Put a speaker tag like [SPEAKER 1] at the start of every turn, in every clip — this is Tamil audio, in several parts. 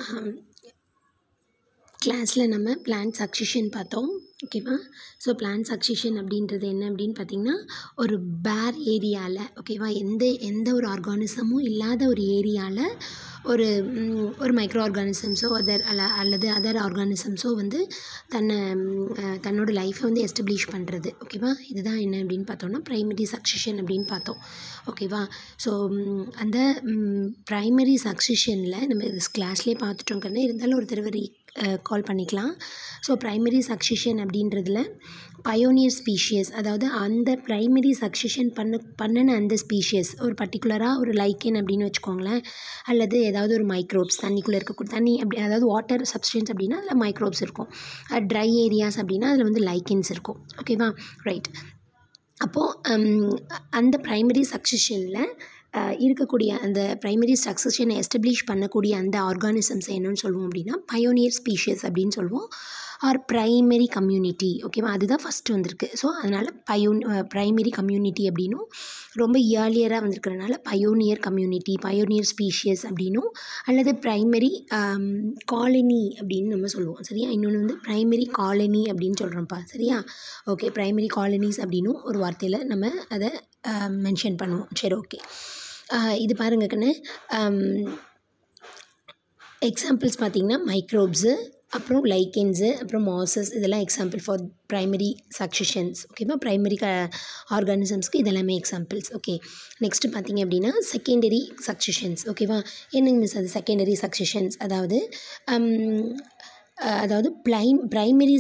[SPEAKER 1] கிளாஸில் நம்ம பிளான்ட் சக்சிஷன் பார்த்தோம். ஓகேவா? ஸோ பிளான்ட் சக்சிஷன் அப்படின்றது என்ன அப்படின்னு பார்த்திங்கன்னா, ஒரு பேர் ஏரியாவில் ஓகேவா, எந்த ஒரு ஆர்கானிசமும் இல்லாத ஒரு ஏரியாவில் ஒரு மைக்ரோ ஆர்கானிசம்ஸோ அல்லது அதர் ஆர்கானிசம்ஸோ வந்து தன்னோட லைஃப்பை வந்து எஸ்டப்ளிஷ் பண்ணுறது. ஓகேவா? இதுதான் என்ன அப்படின்னு பார்த்தோம்னா ப்ரைமரி சக்சிஷன் அப்படின்னு பார்த்தோம். ஓகேவா? ஸோ அந்த ப்ரைமரி சக்சிஷனில் நம்ம கிளாஸ்லேயே பார்த்துட்டோங்கிறத இருந்தாலும் ஒரு தடவை கால் பண்ணிக்கலாம். ஸோ ப்ரைமரி சக்சிஷன் அப்படின்றதுல பயோனியர் ஸ்பீஷியஸ், அதாவது அந்த ப்ரைமரி சக்சிஷன் பண்ணின அந்த ஸ்பீஷியஸ் ஒரு பர்டிகுலராக ஒரு லைக்கன் அப்படின்னு வச்சுக்கோங்களேன், அல்லது ஏதாவது ஒரு மைக்ரோப்ஸ் தண்ணிக்குள்ளே இருக்கக்கூடிய தண்ணி அப்படி, அதாவது வாட்டர் சப்ஸ்டன்ஸ் அப்படின்னா அதில் மைக்ரோப்ஸ் இருக்கும். ட்ரை ஏரியாஸ் அப்படின்னா அதில் வந்து லைக்கன்ஸ் இருக்கும். ஓகேவா? ரைட். அப்போது அந்த ப்ரைமரி சக்சிஷனில் இருக்கக்கூடிய அந்த ப்ரைமரி சக்சஷனை எஸ்டப்ளிஷ் பண்ணக்கூடிய அந்த ஆர்கானிசம்ஸ் என்னன்னு சொல்லுவோம் அப்படின்னா பயோனியர் ஸ்பீஷியஸ் அப்படின்னு சொல்லுவோம், ஆர் ப்ரைமரி கம்யூனிட்டி. ஓகேவா? அதுதான் ஃபஸ்ட்டு வந்திருக்கு. ஸோ அதனால் ப்ரைமரி கம்யூனிட்டி அப்படின்னும், ரொம்ப இயர்லியராக வந்திருக்கிறதுனால பயோனியர் கம்யூனிட்டி, பயோனியர் ஸ்பீஷியஸ் அப்படின்னும், அல்லது ப்ரைமரி காலனி அப்படின்னு நம்ம சொல்லுவோம். சரியா? இன்னொன்று வந்து ப்ரைமரி காலனி அப்படின்னு சொல்கிறோம்ப்பா. சரியா? ஓகே. ப்ரைமரி காலனிஸ் அப்படின்னும் ஒரு வார்த்தையில் நம்ம அதை மென்ஷன் பண்ணுவோம். சரி, ஓகே. இது பாருங்க கண்ணு, எக்ஸாம்பிள்ஸ் பார்த்திங்கன்னா மைக்ரோப்ஸு, அப்புறம் லைக்கன்ஸு, அப்புறம் மாசஸ், இதெல்லாம் எக்ஸாம்பிள் ஃபார் ப்ரைமரி சக்சிஷன்ஸ். ஓகேவா? ப்ரைமரி ஆர்கானிசம்ஸ்க்கு இதெல்லாமே எக்ஸாம்பிள்ஸ். ஓகே. நெக்ஸ்ட்டு பார்த்திங்க அப்படின்னா செகண்டரி சக்சிஷன்ஸ். ஓகேவா? என்னங்க மிஸ் அது செகண்டரி சக்சிஷன்ஸ்? அதாவது ப்ரைமரி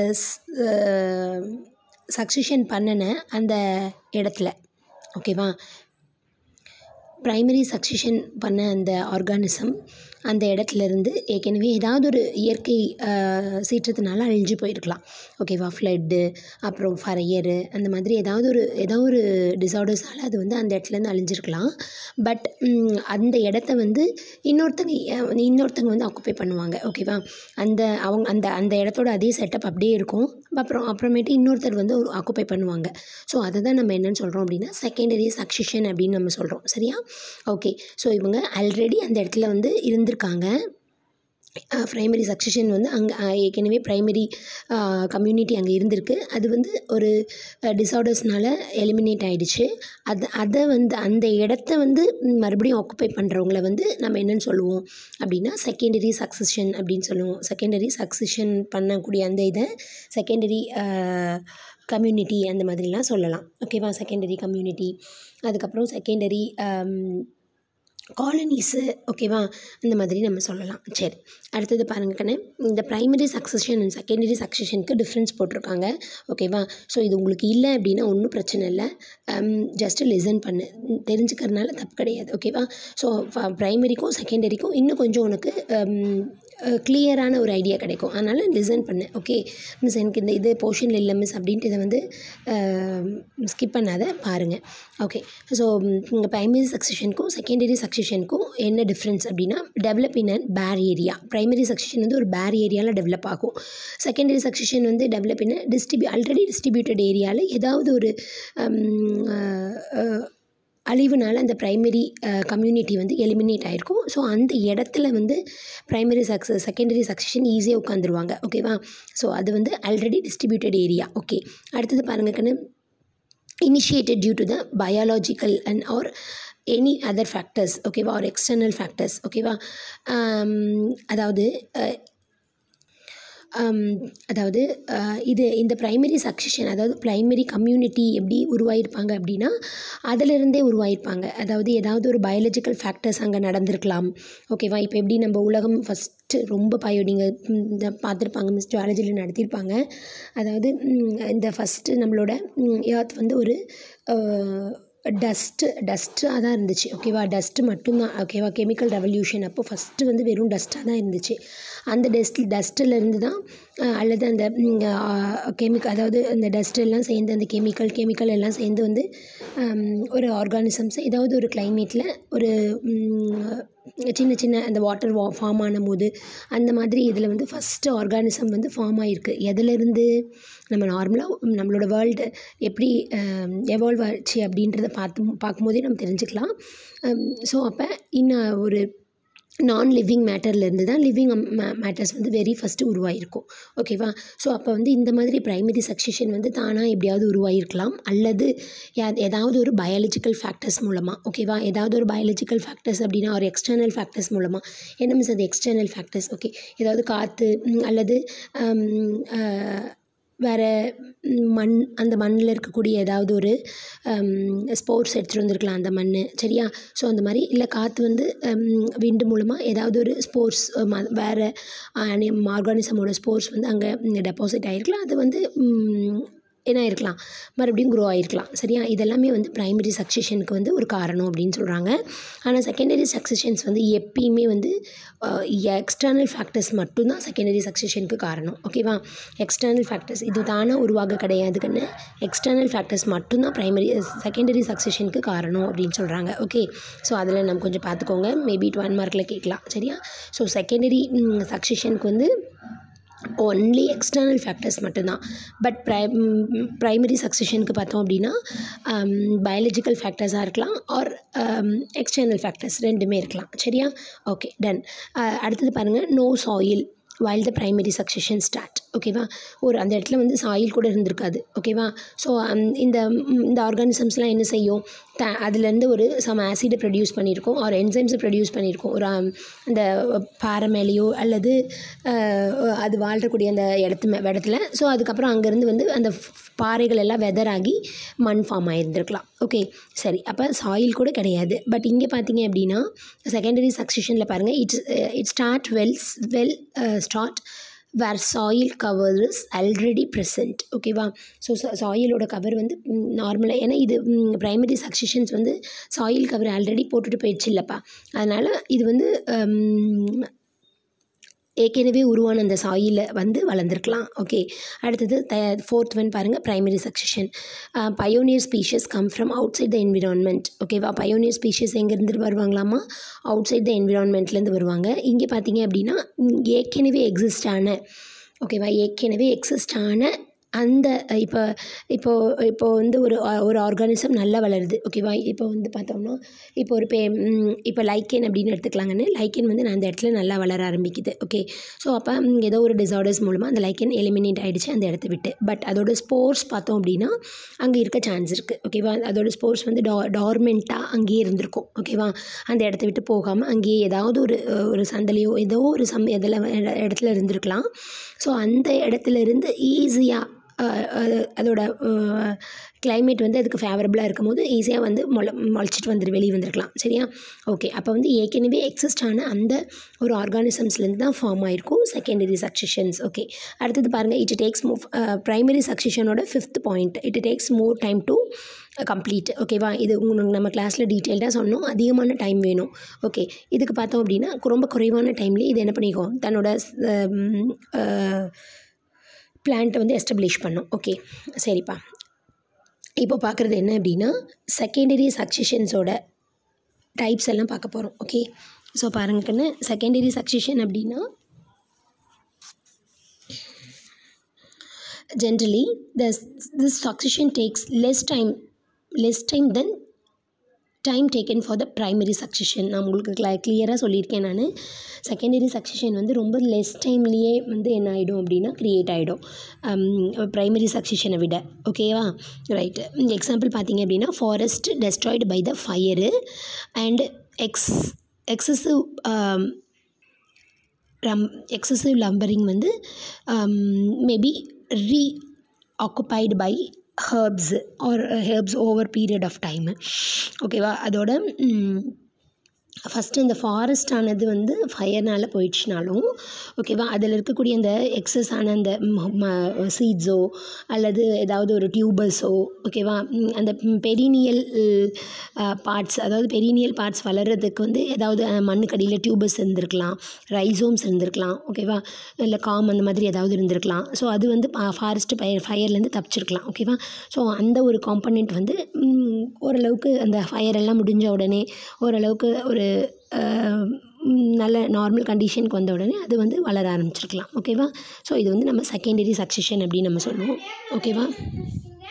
[SPEAKER 1] சக்சிஷன் பண்ணின அந்த இடத்துல, ஓகேவா, ப்ரைமரி சக்சிஷன் பண்ண அந்த ஆர்கானிசம் அந்த இடத்துலேருந்து ஏற்கனவே ஏதாவது ஒரு இயற்கை சீற்றத்தினால அழிஞ்சு போயிருக்கலாம். ஓகேவா? ஃப்ளட்டு, அப்புறம் ஃபயரு, அந்த மாதிரி ஏதாவது ஒரு டிசார்டர்ஸால் அது வந்து அந்த இடத்துலேருந்து அழிஞ்சிருக்கலாம். பட் அந்த இடத்த வந்து இன்னொருத்தங்க வந்து ஆக்குப்பை பண்ணுவாங்க. ஓகேவா? அந்த இடத்தோட அதே செட்டப் அப்படியே இருக்கும். அப்புறமேட்டு இன்னொருத்தர் வந்து ஆக்குப்பை பண்ணுவாங்க. ஸோ அதை தான் நம்ம என்னென்னு சொல்கிறோம் அப்படின்னா செகண்டரி சக்சிஷன் அப்படின்னு நம்ம சொல்கிறோம். சரியா? ஓகே. ஸோ இவங்க ஆல்ரெடி அந்த இடத்துல வந்து இருந்திருக்காங்க. ப்ரைமரி சக்சிஷன் வந்து அங்கே ஏற்கனவே ப்ரைமரி கம்யூனிட்டி அங்கே இருந்திருக்கு. அது வந்து ஒரு டிசார்டர்ஸ்னால எலிமினேட் ஆகிடுச்சு. அதை வந்து அந்த இடத்த வந்து மறுபடியும் ஆக்குப்பை பண்ணுறவங்கள வந்து நம்ம என்னென்னு சொல்லுவோம் அப்படின்னா செகண்டரி சக்சிஷன் அப்படின்னு சொல்லுவோம். செகண்டரி சக்சிஷன் பண்ணக்கூடிய அந்த இதை செகண்டரி கம்யூனிட்டி அந்த மாதிரிலாம் சொல்லலாம். ஓகேவா? செகண்டரி கம்யூனிட்டி, அதுக்கப்புறம் செகண்டரி காலனிஸு. ஓகேவா? அந்த மாதிரி நம்ம சொல்லலாம். சரி, அடுத்தது பாருங்க கண்ணு, இந்த ப்ரைமரி சக்சஷன் அண்ட் செகண்டரி சக்சஷனுக்கு டிஃப்ரென்ஸ் போட்டிருக்காங்க. ஓகேவா? ஸோ இது உங்களுக்கு இல்லை அப்படின்னா ஒன்றும் பிரச்சனை இல்லை, ஜஸ்ட்டு லிசன் பண்ணு, தெரிஞ்சுக்கிறதுனால தப்பு கிடையாது. ஓகேவா? ஸோ ப்ரைமரிக்கும் செகண்டரிக்கும் இன்னும் கொஞ்சம் உனக்கு கிளியரான ஒரு ஐடியா கிடைக்கும். அதனால் லிசன் பண்ணு. ஓகே மிஸ், எனக்கு இந்த இது போர்ஷனில் இல்லை மிஸ் அப்படின்ட்டு இதை வந்து ஸ்கிப் பண்ணாத பாருங்கள். ஓகே. ஸோ இங்கே ப்ரைமரி சக்சிஷனுக்கும் செகண்டரி சக்சிஷனுக்கும் என்ன டிஃப்ரென்ஸ் அப்படின்னா, develop in and bare area. Primary succession வந்து ஒரு பேர் ஏரியாவில் டெவலப் ஆகும். செகண்டரி சக்சிஷன் வந்து டெவலப் இன் ஆல்ரெடி டிஸ்ட்ரிபியூட்டட் ஏரியாவில் ஏதாவது ஒரு அழிவுனால அந்த ப்ரைமரி கம்யூனிட்டி வந்து எலிமினேட் ஆகிருக்கும். ஸோ அந்த இடத்துல வந்து செகண்டரி சக்சிஷன் ஈஸியாக உட்காந்துருவாங்க. ஓகேவா? ஸோ அது வந்து ஆல்ரெடி டிஸ்ட்ரிபியூட்டட் ஏரியா. ஓகே. அடுத்தது பாருங்கள் கண்ணு, initiated due to the biological and or any other factors. ஓகேவா? Or external factors. ஓகேவா? அதாவது இந்த ப்ரைமரி சக்சிஷன், அதாவது ப்ரைமரி கம்யூனிட்டி எப்படி உருவாகிருப்பாங்க அப்படின்னா அதிலிருந்தே உருவாகிருப்பாங்க. அதாவது ஏதாவது ஒரு பயாலஜிக்கல் ஃபேக்டர்ஸ் அங்கே நடந்திருக்கலாம். ஓகேவா? இப்போ எப்படி நம்ம உலகம் ஃபஸ்ட்டு ரொம்ப நீங்கள் இந்த பார்த்துருப்பாங்க, மிஸ் ஜுவாலஜியில் நடத்தியிருப்பாங்க. அதாவது இந்த ஃபஸ்ட்டு நம்மளோட எர்த் வந்து ஒரு டஸ்ட்டாக தான் இருந்துச்சு. ஓகேவா? டஸ்ட்டு மட்டும்தான். ஓகேவா? கெமிக்கல் ரெவல்யூஷன் அப்போ ஃபஸ்ட்டு வந்து வெறும் டஸ்ட்டாக தான் இருந்துச்சு. அந்த டஸ்ட்டிலேருந்து தான் அல்லது அந்த அதாவது அந்த டஸ்ட்டெல்லாம் சேர்ந்து அந்த கெமிக்கல் எல்லாம் சேர்ந்து வந்து ஒரு ஆர்கானிசம்ஸ் ஏதாவது ஒரு கிளைமேட்டில் ஒரு சின்ன அந்த வாட்டர் ஃபார்ம் ஆனும்போது அந்த மாதிரி இதில் வந்து ஃபஸ்ட்டு ஆர்கானிசம் வந்து ஃபார்ம் ஆகிருக்கு. எதிலேருந்து? நம்ம நார்மலாக நம்மளோட வேர்ல்டு எப்படி எவால்வ் ஆச்சு அப்படின்றத பார்க்கும்போதே நம்ம தெரிஞ்சுக்கலாம். ஸோ அப்போ இன்னும் ஒரு நான் லிவிங் மேட்டர்லேருந்து தான் லிவிங் மேட்டர்ஸ் வந்து வெரி ஃபஸ்ட்டு உருவாகிருக்கும். ஓகேவா? ஸோ அப்போ வந்து இந்த மாதிரி ப்ரைமரி சக்சஷன் வந்து தானாக எப்படியாவது உருவாகிருக்கலாம், அல்லது ஏதாவது ஒரு பயாலஜிக்கல் ஃபேக்டர்ஸ் மூலமாக. ஓகேவா? ஏதாவது ஒரு பயாலஜிக்கல் ஃபேக்டர்ஸ் அப்படின்னா ஒரு எக்ஸ்டர்னல் ஃபேக்டர்ஸ் மூலமாக. என்ன மீன்ஸ் அது எக்ஸ்டர்னல் ஃபேக்டர்ஸ்? ஓகே, ஏதாவது காற்று அல்லது வேறு மண், அந்த மண்ணில் இருக்கக்கூடிய ஏதாவது ஒரு ஸ்போர்ட்ஸ் எடுத்துகிட்டு வந்திருக்கலாம் அந்த மண். சரியா? ஸோ அந்த மாதிரி இல்லை காற்று வந்து விண்டு மூலமாக ஏதாவது ஒரு ஸ்போர்ட்ஸ் வேறு ஆர்கானிசமோட ஸ்போர்ட்ஸ் வந்து அங்கே டெபாசிட் ஆகிருக்கலாம். அது வந்து என்ன ஆயிருக்கலாம், மறுபடியும் க்ரோ ஆகிருக்கலாம். சரியா? இதெல்லாமே வந்து ப்ரைமரி சக்சஷனுக்கு வந்து ஒரு காரணம் அப்படின்னு சொல்கிறாங்க. ஆனால் செகண்டரி சக்சஷன்ஸ் வந்து எப்பயுமே வந்து எக்ஸ்டர்னல் ஃபேக்டர்ஸ் மட்டும்தான் செகண்டரி சக்சஷனுக்கு காரணம். ஓகேவா? எக்ஸ்டர்னல் ஃபேக்டர்ஸ் இது தானே உருவாக கிடையாதுக்குன்னு, எக்ஸ்டர்னல் ஃபேக்டர்ஸ் மட்டும்தான் செகண்டரி சக்சஷனுக்கு காரணம் அப்படின்னு சொல்கிறாங்க. ஓகே, ஸோ அதில் நம்ம கொஞ்சம் பார்த்துக்கோங்க, மேபி 1 மார்க்கில் கேட்கலாம். சரியா? ஸோ செகண்டரி சக்சஷனுக்கு வந்து ஒன்லி எக்ஸ்டர்னல் ஃபேக்டர்ஸ் மட்டும்தான். பட் ப்ரைமரி சக்சஷனுக்கு பார்த்தோம் அப்படின்னா பயாலஜிக்கல் ஃபேக்டர்ஸாக இருக்கலாம், ஆர் எக்ஸ்டர்னல் ஃபேக்டர்ஸ் ரெண்டுமே இருக்கலாம். சரியா? Okay, done. அடுத்தது பாருங்கள், no soil while the primary succession start. ஓகேவா? ஒரு அந்த இடத்துல வந்து சாயில் கூட இருந்திருக்காது. ஓகேவா? ஸோ இந்த ஆர்கானிசம்ஸ்லாம் என்ன செய்யும், அதுலேருந்து ஒரு சம் ஆசிடை ப்ரொடியூஸ் பண்ணியிருக்கோம், ஒரு என்சைம்ஸை ப்ரொடியூஸ் பண்ணியிருக்கோம் ஒரு அந்த பாறை மேலேயோ அல்லது அது வாழ்கிறக்கூடிய அந்த இடத்துல. ஸோ அதுக்கப்புறம் அங்கேருந்து வந்து அந்த பாறைகள் எல்லாம் வெதராகி மண் ஃபார்ம் ஆகியிருந்துருக்கலாம். ஓகே, சரி. அப்போ சாயில் கூட கிடையாது. பட் இங்கே பார்த்தீங்க அப்படின்னா செகண்டரி சக்சஷனில் பாருங்கள், it start where soil cover is already present. ஓகேவா? ஸோ சாயிலோட கவர் வந்து நார்மலாக, ஏன்னா இது ப்ரைமரி சக்சஷன்ஸ் வந்து சாயில் கவர் ஆல்ரெடி போட்டுட்டு போயிடுச்சு இல்லைப்பா, அதனால் இது வந்து ஏற்கனவே உருவான அந்த சாயிலை வந்து வளர்ந்துருக்கலாம். ஓகே, அடுத்தது 4th ஒன் பாருங்கள், primary succession. Pioneer species come from outside the environment. ஓகேவா? பயோனியர் ஸ்பீஷஸ் எங்கேருந்து வருவாங்களாமா? அவுட் சைட் த என்விரான்மெண்ட்லேருந்து வருவாங்க. இங்கே பார்த்தீங்க அப்படின்னா ஏற்கனவே எக்ஸிஸ்ட் ஆன அந்த இப்போ வந்து ஒரு ஆர்கானிசம் நல்லா வளருது. ஓகேவா? இப்போ வந்து பார்த்தோம்னா இப்போ லைக்கன் அப்படின்னு எடுத்துக்கலாங்கன்னு, லைக்கன் வந்து அந்த இடத்துல நல்லா வளர ஆரம்பிக்குது. ஓகே, ஸோ அப்போ ஏதோ ஒரு டிசார்டர்ஸ் மூலமாக அந்த லைக்கன் எலிமினேட் ஆகிடுச்சு அந்த இடத்த விட்டு. பட் அதோட ஸ்போர்ஸ் பார்த்தோம் அப்படின்னா அங்கே இருக்க சான்ஸ் இருக்குது. ஓகேவா? அதோட ஸ்போர்ஸ் வந்து டார்மெண்ட்டாக அங்கேயே இருந்திருக்கும். ஓகேவா? அந்த இடத்த விட்டு போகாமல் அங்கேயே ஏதாவது ஒரு சந்தலையோ ஏதோ ஒரு இடத்துல இருந்திருக்கலாம். ஸோ அந்த இடத்துல இருந்து ஈஸியாக அதோட கிளைமேட் வந்து அதுக்கு ஃபேவரபுளாக இருக்கும் போது ஈஸியாக வந்து முளைச்சிட்டு வெளியே வந்திருக்கலாம். சரியா? ஓகே, அப்போ வந்து ஏற்கனவே எக்ஸிஸ்ட் ஆன அந்த ஒரு ஆர்கானிசம்ஸ்லேருந்து தான் ஃபார்ம் ஆகிருக்கும் செகண்டரி சக்சஷன்ஸ். ஓகே, அடுத்தது பாருங்கள், இட் டேக்ஸ் ப்ரைமரி சக்சஷனோட 5th point, it takes more time to complete. ஓகேவா? இது உங்களுக்கு நம்ம கிளாஸில் டீட்டெயில்டாக சொன்னோம், அதிகமான டைம் வேணும். ஓகே, இதுக்கு பார்த்தோம் அப்படின்னா ரொம்ப குறைவான டைம்லேயே இது என்ன பண்ணிக்கும், தன்னோட பிளான்ட்டை வந்து எஸ்டப்ளிஷ் பண்ணும். ஓகே, சரிப்பா. இப்போ பார்க்குறது என்ன அப்படின்னா செகண்டரி சக்சஷன்ஸோட டைப்ஸ் எல்லாம் பார்க்க போகிறோம். ஓகே, ஸோ பாருங்க கண்ணு, செகண்டரி சக்சஷன் அப்படின்னா generally this succession takes less time than time taken for the primary succession. நான் உங்களுக்கு கிளியராக சொல்லியிருக்கேன். நான் செகண்டரி சக்சஷன் வந்து ரொம்ப லெஸ் டைம்லேயே வந்து என்ன ஆகிடும் அப்படின்னா க்ரியேட் ஆகிடும் ப்ரைமரி சக்சஷனை விட. ஓகேவா? ரைட்டு. எக்ஸாம்பிள் பார்த்தீங்க அப்படின்னா forest destroyed by the fire and excessive lumbering வந்து maybe reoccupied by herbs over period of time. ஓகேவா? அதோட ஃபஸ்ட்டு இந்த ஃபாரஸ்ட் ஆனது வந்து ஃபயர்னால் போயிடுச்சுனாலும் ஓகேவா, அதில் இருக்கக்கூடிய அந்த எக்ஸஸ் ஆன அந்த சீட்ஸோ அல்லது ஏதாவது ஒரு டியூபர்ஸோ ஓகேவா, அந்த பெரினியல் பார்ட்ஸ், அதாவது பெரினியல் பார்ட்ஸ் வளர்கிறதுக்கு வந்து ஏதாவது மண்ணுக்கடியில் டியூபர்ஸ் இருந்திருக்கலாம், ரைசோம்ஸ் இருந்திருக்கலாம். ஓகேவா? இல்லை காம் அந்த மாதிரி ஏதாவது இருந்திருக்கலாம். ஸோ அது வந்து ஃபாரஸ்ட்டு ஃபயர்லேருந்து தப்பிச்சிருக்கலாம். ஓகேவா? ஸோ அந்த ஒரு காம்பனண்ட் வந்து ஓரளவுக்கு அந்த ஃபயரெல்லாம் முடிஞ்ச உடனே ஓரளவுக்கு ஒரு நல்ல நார்மல் கண்டிஷனுக்கு வந்த உடனே அது வந்து வளர ஆரம்பிச்சிருக்கலாம். ஓகேவா? ஸோ இது வந்து நம்ம செகண்டரி சக்சஷன் அப்படின்னு நம்ம சொல்லுவோம். ஓகேவா?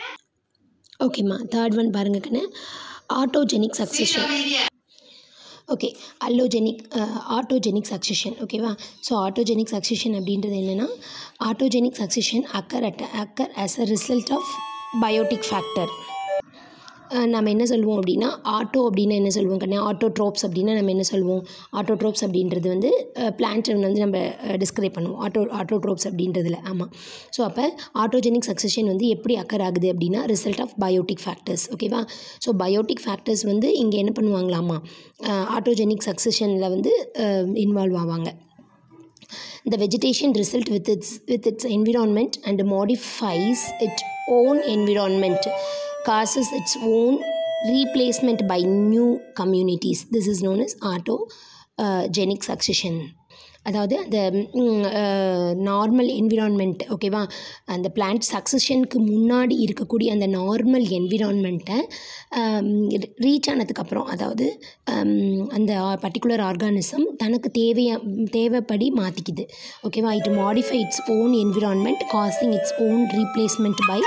[SPEAKER 1] ஓகேம்மா, 3rd ஒன் பாருங்க கண்ணு, autogenic succession. Okay, autogenic succession. ஓகேவா? ஸோ ஆட்டோஜெனிக் சக்சஷன் அப்படின்றது என்னென்னா, autogenic succession occur as a result of biotic factor. நம்ம என்ன சொல்லுவோம் அப்படின்னா, அப்படின்னு என்ன சொல்லுவோம் கண்ணே, ஆட்டோட்ரோப்ஸ் அப்படின்னா நம்ம என்ன சொல்லுவோம், ஆட்டோட்ரோப்ஸ் அப்படின்றது வந்து பிளான்ட்டை வந்து நம்ம டிஸ்கிரைப் பண்ணுவோம் ஆட்டோட்ரோப்ஸ் அப்படின்றதுல. ஆமாம். ஸோ அப்போ ஆட்டோஜெனிக் சக்சஷன் வந்து எப்படி அக்கர் ஆகுது அப்படின்னா, ரிசல்ட் ஆஃப் பயோட்டிக் ஃபேக்டர்ஸ். ஓகேவா? ஸோ பயோட்டிக் ஃபேக்டர்ஸ் வந்து இங்கே என்ன பண்ணுவாங்களாமா, ஆட்டோஜெனிக் சக்சஷனில் வந்து இன்வால்வ் ஆவாங்க. The vegetation result with its environment and modifies its own environment, causes its own replacement by new communities. This is known as autogenic succession. அதாவது அந்த நார்மல் என்விரான்மெண்ட். ஓகேவா? அந்த பிளான்ட் சக்சஷனுக்கு முன்னாடி இருக்கக்கூடிய அந்த நார்மல் என்விரான்மெண்ட்டை ரீச் ஆனதுக்கப்புறம், அதாவது அந்த பர்டிகுலர் ஆர்கானிசம் தனக்கு தேவைப்படி மாற்றிக்குது. ஓகேவா? It modify its own environment causing its own replacement by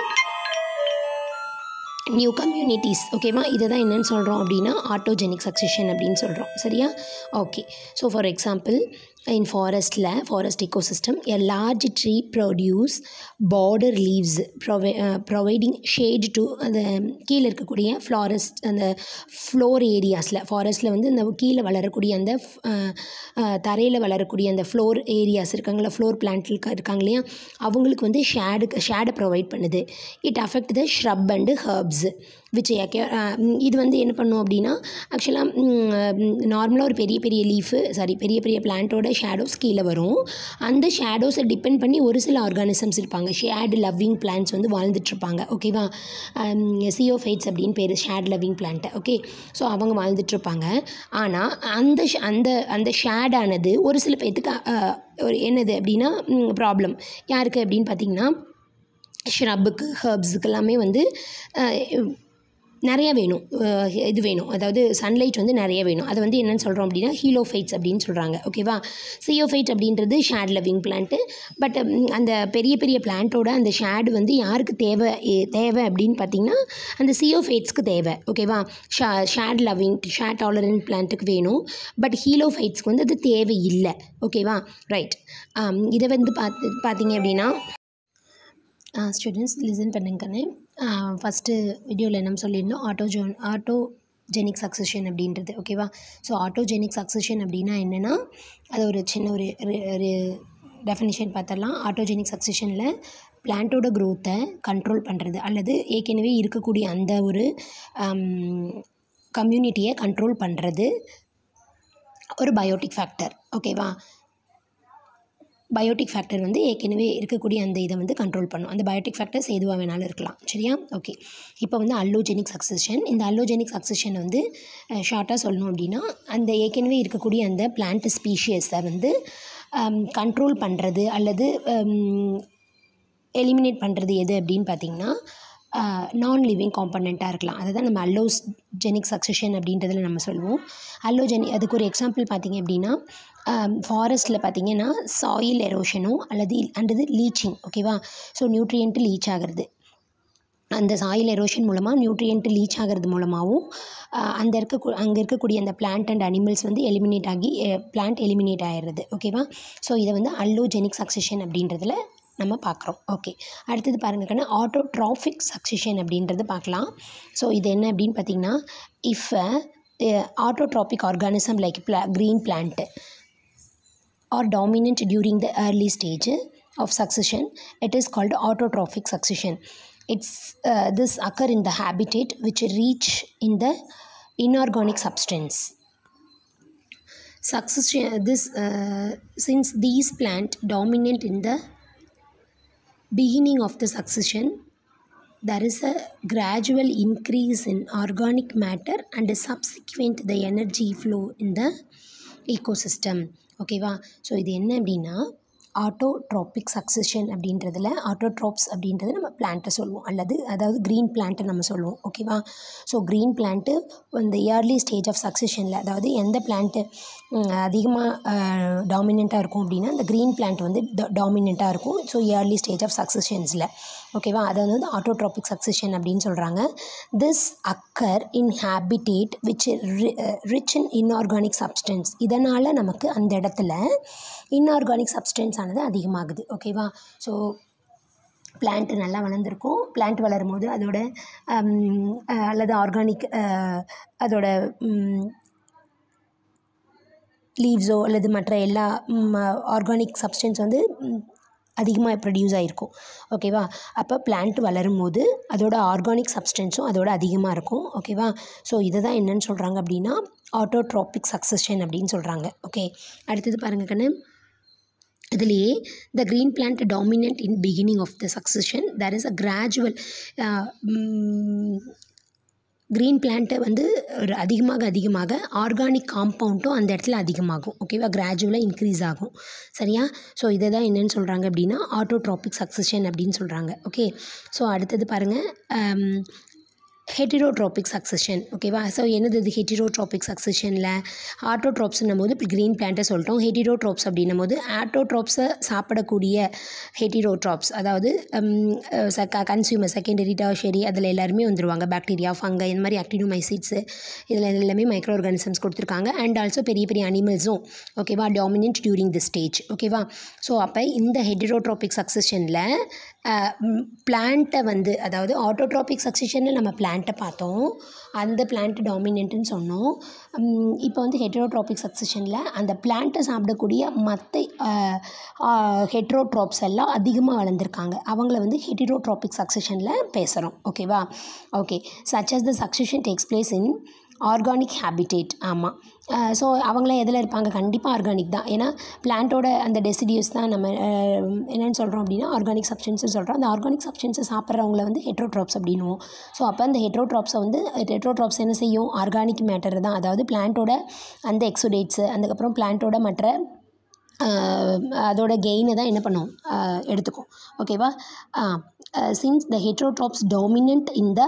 [SPEAKER 1] new communities. ஓகேவா? இதை தான் என்னென்னு சொல்கிறோம் அப்படின்னா, ஆட்டோஜெனிக் சக்சஷன் அப்படின்னு சொல்கிறோம். சரியா? Okay. So for example, in forest ecosystem, a large tree produce border leaves providing shade to அந்த கீழே இருக்கக்கூடிய ஃப்ளாரஸ்ட், அந்த ஃப்ளோர் ஏரியாஸில், ஃபாரஸ்ட்டில் வந்து இந்த கீழே வளரக்கூடிய அந்த தரையில் வளரக்கூடிய அந்த ஃப்ளோர் ஏரியாஸ் இருக்காங்களா, ஃப்ளோர் பிளான்ட் இருக்காங்க இல்லையா, அவங்களுக்கு வந்து ஷேடை ப்ரொவைட் பண்ணுது. It affect the shrub and herbs which இது வந்து என்ன பண்ணும் அப்படின்னா, ஆக்சுவலாக நார்மலாக ஒரு பெரிய பெரிய பிளான்ட்டோட ஷேடோஸ் கீழே வரும். அந்த ஷேடோஸை டிபெண்ட் பண்ணி ஒரு சில ஆர்கானிசம்ஸ் இருப்பாங்க, ஷேட் லவ்விங் பிளான்ட்ஸ் வந்து வாழ்ந்துட்டுருப்பாங்க. ஓகேவா? சியோஃபைட்ஸ் அப்படின்னு பேர், shade loving plant. Okay. So அவங்க வாழ்ந்துட்டுருப்பாங்க. ஆனால் அந்த ஷேடானது ஒரு சில பேர்த்துக்கு ஒரு என்னது அப்படின்னா ப்ராப்ளம். யாருக்கு அப்படின்னு பார்த்திங்கன்னா, ஷ்ரப்புக்கு, ஹர்ப்ஸுக்கு எல்லாமே வந்து நிறைய வேணும், இது வேணும், அதாவது சன்லைட் வந்து நிறைய வேணும். அதை வந்து என்னென்னு சொல்கிறோம் அப்படின்னா, ஹீலோஃபைட்ஸ் அப்படின்னு சொல்கிறாங்க. ஓகேவா? சியோஃபைட் அப்படின்றது ஷேட் லவ்விங் பிளான்ட்டு. பட் அந்த பெரிய பிளான்ட்டோட அந்த ஷேடு வந்து யாருக்கு தேவை அப்படின்னு பார்த்திங்கன்னா, அந்த சியோஃபைட்ஸ்க்கு தேவை. ஓகேவா? ஷேட் டாலரன்ட் பிளான்ட்டுக்கு வேணும். பட் ஹீலோஃபைட்ஸ்க்கு வந்து அது தேவை இல்லை. ஓகேவா? ரைட். இதை வந்து பார்த்திங்க அப்படின்னா, ஸ்டூடெண்ட்ஸ் லிசன் பண்ணுங்கன்னு. ஃபஸ்ட்டு வீடியோவில் என்ன சொல்லியிருந்தோம், ஆட்டோஜெனிக் சக்சஷன் அப்படின்றது. ஓகேவா? ஸோ ஆட்டோஜெனிக் சக்சஷன் அப்படின்னா என்னென்னா, அது ஒரு சின்ன ஒரு டெஃபினிஷன் பார்த்துடலாம். ஆட்டோஜெனிக் சக்சஷனில் பிளான்ட்டோட க்ரோத்தை கண்ட்ரோல் பண்ணுறது, அல்லது ஏற்கனவே இருக்கக்கூடிய அந்த ஒரு கம்யூனிட்டியை கண்ட்ரோல் பண்ணுறது ஒரு பயோட்டிக் ஃபேக்டர். ஓகேவா? பயோட்டிக் ஃபேக்டர் வந்து ஏற்கனவே இருக்கக்கூடிய அந்த இதை வந்து கண்ட்ரோல் பண்ணும். அந்த பயோட்டிக் ஃபேக்டர்ஸ் எதுவாக வேணாலும் இருக்கலாம். சரியா? ஓகே. இப்போ வந்து அல்லோஜெனிக் சக்சஷன். இந்த அல்லோஜெனிக் சக்சஷன் வந்து ஷார்ட்டாக சொல்லணும் அப்படின்னா, அந்த ஏற்கனவே இருக்கக்கூடிய அந்த பிளான்ட் ஸ்பீஷியஸை வந்து கண்ட்ரோல் பண்ணுறது அல்லது எலிமினேட் பண்ணுறது எது அப்படின்னு பார்த்திங்கன்னா, நான் லிவிங் காம்பனண்ட்டாக இருக்கலாம். அதை தான் நம்ம அல்லோஜெனிக் சக்சஷன் அப்படின்றதில் நம்ம சொல்லுவோம். அதுக்கு ஒரு எக்ஸாம்பிள் பார்த்திங்க அப்படின்னா, ஃபாரஸ்ட்டில் பார்த்திங்கன்னா சாயில் எரோஷனோ அல்லது லீச்சிங். ஓகேவா? ஸோ நியூட்ரியன்ட்டு லீச் ஆகிறது, அந்த சாயில் எரோஷன் மூலமாக நியூட்ரியன்ட்டு லீச் ஆகிறது மூலமாகவும் அங்கே இருக்கக்கூடிய அந்த பிளான்ட் அண்ட் அனிமல்ஸ் வந்து எலிமினேட் ஆகி பிளான்ட் எலிமினேட் ஆகிடுறது. ஓகேவா? ஸோ இதை வந்து அல்லோஜெனிக் சக்சஷன் அப்படின்றதில் நம்ம பார்க்குறோம். ஓகே. அடுத்தது பாருங்கன்னா, ஆட்டோட்ராஃபிக் சக்சஷன் அப்படின்றத பார்க்கலாம். ஸோ இது என்ன அப்படின்னு பார்த்திங்கன்னா, if autotrophic organism like green plant are dominant during the early stage of succession, it is called autotrophic succession. This occur in the habitat which reach in the inorganic substance. Since these plant dominant in the beginning of the succession, there is a gradual increase in organic matter and subsequent the energy flow in the ecosystem. ஓகேவா? ஸோ இது என்ன அப்படின்னா, ஆட்டோட்ராபிக் சக்சஷன் அப்படின்றதில் ஆட்டோட்ராப்ஸ் அப்படின்றது நம்ம பிளான்ட்டை சொல்லுவோம், அதாவது க்ரீன் பிளான்ட்டை நம்ம சொல்லுவோம். ஓகேவா? ஸோ க்ரீன் பிளான்ட்டு இந்த இயர்லி ஸ்டேஜ் ஆஃப் சக்சஷனில், அதாவது எந்த பிளான்ட்டு அதிகமாக டாமினண்ட்டாக இருக்கும் அப்படின்னா, அந்த க்ரீன் பிளான்ட் வந்து டாமினண்ட்டாக இருக்கும். ஸோ இயர்லி ஸ்டேஜ் ஆஃப் சக்சஷன்ஸில். ஓகேவா. அதை வந்து ஆட்டோட்ராபிக் சக்சஷன் அப்படின்னு சொல்கிறாங்க. This occur in habitat which rich in inorganic substance. இதனால் நமக்கு அந்த இடத்துல இன்ஆர்கானிக் சப்ஸ்டன்ஸ் ஆனது அதிகமாகுது. ஓகேவா. ஸோ பிளான்ட்டு நல்லா வளர்ந்துருக்கும். பிளான்ட் வளரும் போது அதோட அல்லது ஆர்கானிக் அதோட லீவ்ஸோ அல்லது மற்ற எல்லா ஆர்கானிக் சப்ஸ்டன்ஸ் வந்து அதிகமாக ப்ரொடியூஸ் ஆகிருக்கும். ஓகேவா. அப்போ பிளான்ட் வளரும் போது அதோட ஆர்கானிக் சப்ஸ்டன்ஸும் அதோட அதிகமாக இருக்கும். ஓகேவா. ஸோ இதை தான் என்னென்னு சொல்கிறாங்க அப்படின்னா ஆட்டோட்ராபிக் சக்சஷன் அப்படின்னு சொல்கிறாங்க. ஓகே. அடுத்தது பாருங்கள் கண்ணு. இதுலேயே the green plant dominant in beginning of the succession there is a gradual green பிளான்ட்டை வந்து ஒரு அதிகமாக ஆர்கானிக் காம்பவுண்டும் அந்த இடத்துல அதிகமாகும். ஓகேவா. கிராஜுவலாக இன்க்ரீஸ் ஆகும். சரியா. ஸோ இதை தான் என்னென்னு சொல்கிறாங்க அப்படின்னா ஆட்டோட்ராபிக் சக்சஷன் அப்படின்னு சொல்கிறாங்க. ஓகே. ஸோ அடுத்தது பாருங்கள் ஹெட்டிரோட்ராபிக் சக்சஷன். ஓகேவா. ஸோ என்னது இது ஹெட்டிரோட்ராபிக் சக்சஷனில் ஆட்டோட்ராப்ஸ்ன்னும் போது இப்போ க்ரீன் பிளான்ட்டை சொல்லிட்டோம். ஹெட்டிரோட்ராப்ஸ் அப்படின்னும் போது ஆட்டோட்ராப்ஸை சாப்பிடக்கூடிய ஹெட்டிரோட்ராப்ஸ், அதாவது கன்சியூமர் செகண்டரி டெர்ஷரி அதில் எல்லாருமே வந்துடுவாங்க. பாக்டீரியா, ஃபங்கை, இந்த மாதிரி ஆக்டினோமைசிட்ஸு இதில் எல்லாமே மைக்ரோ ஆர்கானிசம்ஸ் கொடுத்துருக்காங்க. அண்ட் ஆல்சோ பெரிய பெரிய அனிமல்ஸும் ஓகேவா டாமினன்ட் டியூரிங் தி ஸ்டேஜ். ஓகேவா. ஸோ அப்போ இந்த ஹெட்டிரோட்ராபிக் சக்சஷனில் பிளான்ட்டை வந்து அதாவது ஆட்டோட்ராபிக் சக்சஷனில் நம்ம பிளான்ட்டை பார்த்தோம். அந்த பிளான்ட் டாமினன்ட்டுன்னு சொன்னோம். இப்போ வந்து ஹெட்ரோட்ராபிக் சக்சஷனில் அந்த பிளான்ட்டை சாப்பிடக்கூடிய மற்ற ஹெட்ரோட்ராப்ஸ் எல்லாம் அதிகமாக வளர்ந்துருக்காங்க. அவங்கள வந்து ஹெட்டிரோட்ராபிக் சக்சஷனில் பேசுகிறோம். ஓகேவா. ஓகே. Such as the succession takes place in organic habitat. ஆமாம். ஸோ அவங்களாம் எதில் இருப்பாங்க? கண்டிப்பாக ஆர்கானிக் தான். ஏன்னா பிளான்ட்டோட அந்த டெசிடியூஸ் தான் நம்ம என்னென்னு சொல்கிறோம் அப்படின்னா ஆர்கானிக் சப்ஸ்டன்ஸை சொல்கிறோம். அந்த ஆர்கானிக் சப்ஸ்டன்ஸை சாப்பிட்றவங்கள வந்து ஹெட்ரோட்ராப்ஸ் அப்படின்னுவோம். ஸோ அப்போ அந்த ஹெட்ரோட்ராப்ஸ் என்ன செய்யும்? ஆர்கானிக் மேட்டர் தான். அதாவது பிளான்ட்டோட அந்த எக்ஸுடேட்ஸு, அதுக்கப்புறம் பிளான்ட்டோட மற்ற அதோட கெயினை தான் என்ன பண்ணும்? எடுத்துக்கும். ஓகேவா. Since the heterotrophs dominant in the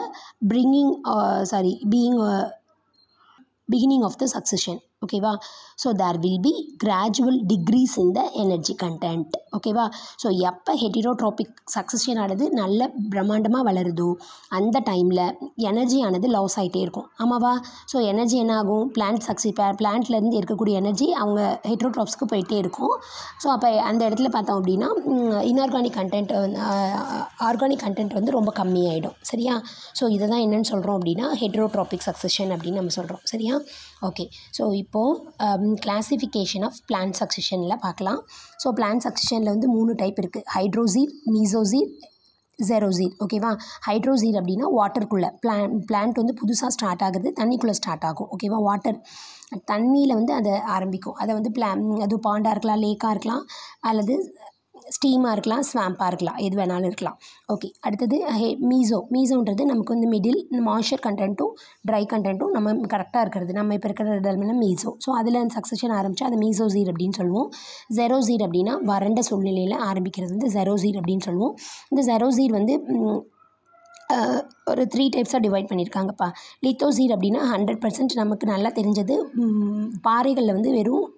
[SPEAKER 1] beginning of the succession. ஓகேவா. So there will be gradual decrease in the energy content. ஓகேவா. ஸோ எப்போ ஹெட்டிரோட்ராபிக் சக்சஷன் ஆனது நல்ல பிரம்மாண்டமாக வளருதோ அந்த டைமில் எனர்ஜி ஆனது லாஸ் ஆகிட்டே இருக்கும். ஆமாவா. ஸோ எனர்ஜி என்ன ஆகும்? பிளான்ட்லேருந்து இருக்கக்கூடிய எனர்ஜி அவங்க ஹெட்ரோட்ராப்ஸ்க்கு போயிட்டே இருக்கும். ஸோ அப்போ அந்த இடத்துல பார்த்தோம் அப்படின்னா இன்ஆர்கானிக் கண்டென்ட் ஆர்கானிக் கண்டென்ட் வந்து ரொம்ப கம்மியாயிடும். சரியா. ஸோ இதை தான் என்னென்னு சொல்கிறோம் அப்படின்னா ஹெட்ரோட்ராபிக் சக்சஷன் அப்படின்னு நம்ம சொல்கிறோம். சரியா. ஓகே. ஸோ இப்போது கிளாசிஃபிகேஷன் ஆஃப் பிளான்ட் சக்சஷனில் பார்க்கலாம். ஸோ பிளான்ட் சக்சஷனில் வந்து 3 டைப் இருக்குது. ஹைட்ரோசீர், மீசோசீர், ஜெரோசீர். ஓகேவா. ஹைட்ரோசீர் அப்படின்னா வாட்டருக்குள்ளே பிளான்ட் வந்து புதுசாக ஸ்டார்ட் ஆகுது, தண்ணிக்குள்ளே ஸ்டார்ட் ஆகும். ஓகேவா. வாட்டர் தண்ணியில் வந்து அதை ஆரம்பிக்கும். அதை வந்து அது பாண்டாக இருக்கலாம், லேக்காக இருக்கலாம், அல்லது ஸ்டீமாக இருக்கலாம், ஸ்வாம்பாக இருக்கலாம், எது வேணாலும் இருக்கலாம். ஓகே. அடுத்தது மீசோன்றது நமக்கு வந்து மிடில் மாய்ஸ்சர் கண்டென்ட்டும் ட்ரை கண்டென்ட்டும் நம்ம கரெக்டாக இருக்கிறது, நம்ம இப்போ இருக்கிற இடத்துல மீசோ. ஸோ அதில் சக்சஷன் ஆரம்பித்தா அது மீசோசீர் அப்படின்னு சொல்லுவோம். ஜெரோசீர் அப்படின்னா வறண்ட சூழ்நிலையில் ஆரம்பிக்கிறது வந்து ஜெரோசீர் அப்படின்னு சொல்லுவோம். இந்த ஜெரோசீர் வந்து ஒரு 3 டைப்ஸாக டிவைட் பண்ணியிருக்காங்கப்பா. லித்தோசீர் அப்படின்னா 100% நமக்கு நல்லா தெரிஞ்சது பாறைகளில் வந்து வெறும்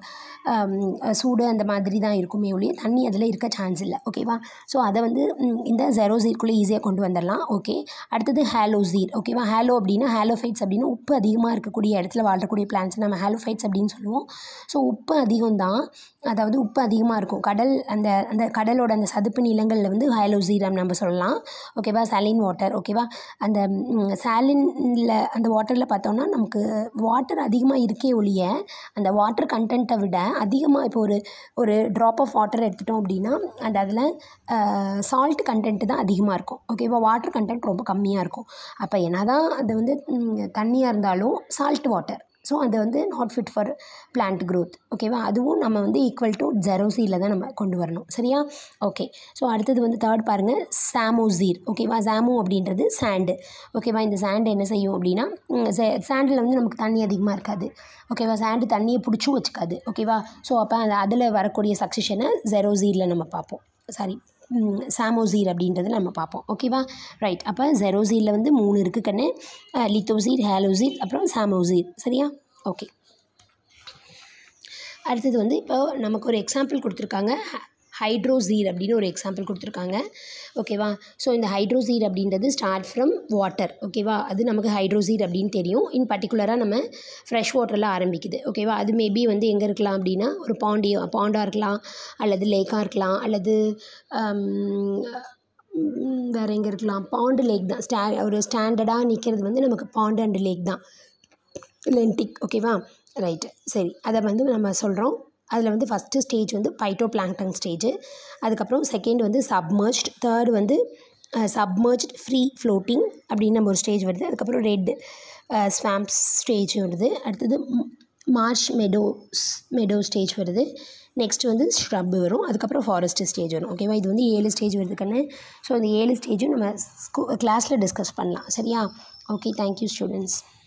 [SPEAKER 1] சூடு அந்த மாதிரி தான் இருக்குமே ஒழிய தண்ணி அதில் இருக்க சான்ஸ் இல்லை. ஓகேவா. ஸோ அதை வந்து இந்த ஜெரோசீர்க்குள்ளே ஈஸியாக கொண்டு வந்துடலாம். ஓகே. அடுத்தது ஹேலோசீர். ஓகேவா. ஹேலோ அப்படின்னா ஹேலோஃபைட்ஸ் அப்படின்னா உப்பு அதிகமாக இருக்கக்கூடிய இடத்துல வாழக்கூடிய பிளான்ட்ஸ் நம்ம ஹேலோஃபைட்ஸ் அப்படின்னு சொல்லுவோம். ஸோ உப்பு அதிகம் தான், அதாவது உப்பு அதிகமாக இருக்கும். அந்த கடலோட அந்த சதுப்பு நிலங்களில் வந்து ஹேலோசீர் நம்ம சொல்லலாம். ஓகேவா. Saline water. ஓகேவா. அந்த சாலினில் அந்த வாட்டரில் பார்த்தோம்னா நமக்கு வாட்டர் அதிகமாக இருக்கே ஒழிய அந்த வாட்டர் கண்டென்ட்டை விட அதிகமாக இப்போ ஒரு ட்ராப் ஆஃப் வாட்டர் எடுத்துட்டோம் அப்படின்னா அதில் சால்ட் கண்டென்ட்டு தான் அதிகமாக இருக்கும். ஓகேவா. வாட்டர் கண்டென்ட் ரொம்ப கம்மியாக இருக்கும். அப்போ என்ன தான் அது வந்து தண்ணியாக இருந்தாலும் சால்ட் வாட்டர். ஸோ அது வந்து not fit for plant growth. ஓகேவா. அதுவும் நம்ம வந்து ஈக்குவல் டு ஜெரோசீரில் தான் நம்ம கொண்டு வரணும். சரியா. ஓகே. ஸோ அடுத்தது வந்து தேர்ட் பாருங்கள், சாமோசீர். ஓகேவா. சாமோ அப்படின்றது சாண்டு. ஓகேவா. இந்த சாண்டு என்ன செய்யும் அப்படின்னா சாண்டில் வந்து நமக்கு தண்ணி அதிகமாக இருக்காது. ஓகேவா. சாண்டு தண்ணியை பிடிச்சும் வச்சுக்காது. ஓகேவா. ஸோ அப்போ அதில் வரக்கூடிய சக்சஷனை ஜெரோசீரில் நம்ம பார்ப்போம். சாமோசீர் அப்படின்றது நம்ம பார்ப்போம். ஓகேவா. ரைட். அப்போ ஜெரோசீரில் வந்து 3 இருக்குது கண்ணு. லித்தோசீர், ஹேலோசீர், அப்புறம் சாமோசீர். சரியா. ஓகே. அடுத்தது வந்து இப்போ நமக்கு ஒரு எக்ஸாம்பிள் கொடுத்துருக்காங்க. ஹைட்ரோசீர் அப்படின்னு ஒரு எக்ஸாம்பிள் கொடுத்துருக்காங்க. ஓகேவா? ஸோ இந்த ஹைட்ரோசீர் அப்படின்றது ஸ்டார்ட் ஃப்ரம் வாட்டர். ஓகேவா? அது நமக்கு ஹைட்ரோசீர் அப்படின்னு தெரியும். இன் பர்டிகுலராக நம்ம ஃப்ரெஷ் வாட்டரில் ஆரம்பிக்குது. ஓகேவா? அது மேபி வந்து எங்கே இருக்கலாம் அப்படின்னா ஒரு பாண்டாக இருக்கலாம், அல்லது லேக்காக இருக்கலாம், அல்லது வேறு எங்கே இருக்கலாம், பாண்டு லேக் தான். ஒரு ஸ்டாண்டர்டாக நிற்கிறது வந்து நமக்கு பாண்டு அண்ட் லேக் தான், லென்டிக். ஓகேவா? ரைட்டு. சரி, அதை வந்து நம்ம சொல்கிறோம். அதில் வந்து ஃபஸ்ட்டு ஸ்டேஜ் வந்து பைட்டோபிளாங்க்டன் ஸ்டேஜு, அதுக்கப்புறம் செகண்ட் வந்து சப்மர்ஜ்ட், தேர்டு வந்து சப்மர்ஜ்ட் ஃப்ரீ ஃப்ளோட்டிங் அப்படின்னு நம்ம ஒரு ஸ்டேஜ் வருது. அதுக்கப்புறம் ரெட் ஸ்வாம்ப்ஸ் ஸ்டேஜ் வருது. அடுத்தது மார்ஷ் மெடோ ஸ்டேஜ் வருது. நெக்ஸ்ட்டு வந்து ஷ்ரப் வரும். அதுக்கப்புறம் ஃபாரஸ்ட் ஸ்டேஜ் வரும். ஓகேவா? இது வந்து 7 ஸ்டேஜ் வருது கண்ணு. ஸோ அந்த 7 ஸ்டேஜும் நம்ம கிளாஸில் டிஸ்கஸ் பண்ணலாம். சரியா? Okay, thank you students.